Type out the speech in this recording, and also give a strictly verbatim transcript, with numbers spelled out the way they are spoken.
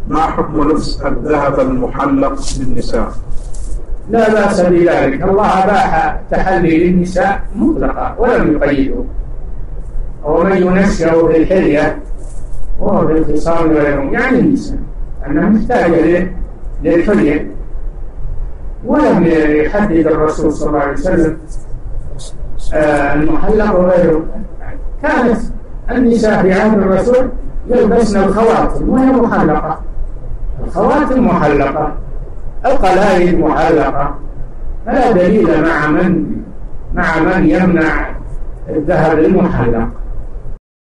ما حكم لبس الذهب المحلق للنساء؟ لا بأس بذلك، الله أباح تحلي للنساء مطلقا ولم يقيده. ومن ينشأ في الحلية وهو في الخصام غيره، يعني النساء أنها محتاجة للحلية، ولم يحدد الرسول صلى الله عليه وسلم آه المحلق وغيره. كانت النساء في عهد الرسول يلبسن الخواتم وهي محلقة، الخواتم محلقة، القلائد محلقة، فلا دليل مع من مع من يمنع الذهب المحلق.